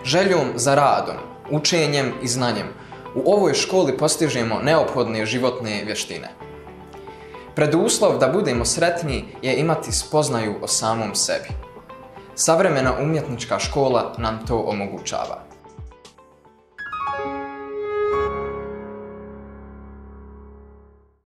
Željom za radom, učenjem i znanjem u ovoj školi postižemo neophodne životne vještine. Preduslov da budemo sretni je imati spoznaju o samom sebi. Savremena umjetnička škola nam to omogućava.